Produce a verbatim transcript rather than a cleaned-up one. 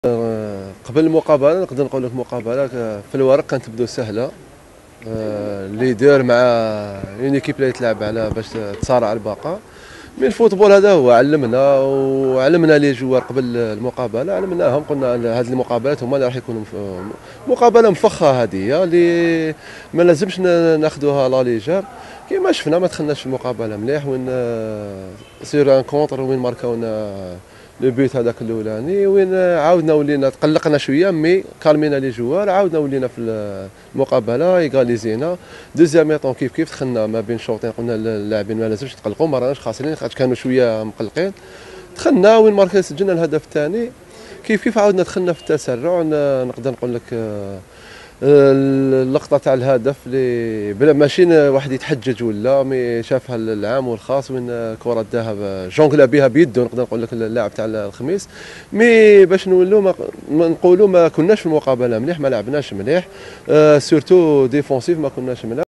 قبل المقابله نقدر نقول لك مقابله في الورق كانت تبدو سهله. الليدر مع اون ايكيب اللي تلعب على باش تصارع البقاء. من الفوتبول هذا هو علمنا وعلمنا لي جوار قبل المقابله، علمناهم قلنا هذه المقابلات هما اللي راح يكونوا مقابله مفخه، هذه اللي ما لازمش ناخذوها لا ليجر. كيما شفنا ما دخلناش في المقابله مليح، وين سير ان كونتر وين ماركاونا لو بيت هذاك الاولاني، وين عاودنا ولينا تقلقنا شويه مي كالمينا لي جوار، عاودنا ولينا في المقابله ايغاليزينا. دوزيام ميطون كيف كيف دخلنا ما بين الشوطين، قلنا للاعبين ما لازمش تقلقوا، ما راناش خاسرين خاطر كانوا شويه مقلقين. دخلنا وين ماركا سجلنا الهدف الثاني، كيف كيف عاودنا دخلنا في التسرع. نقدر نقول لك اللقطه تاع الهدف اللي بلا ماشي واحد يتحجج ولا مي شافها العام والخاص، وين كره داها جونغلا بها بيده، نقدر نقول لك اللاعب تاع الخميس. مي باش نولوا ما نقولوا ما كناش في المقابله مليح، ما لعبناش مليح، سورتو ديفونسيف ما كناش مليح.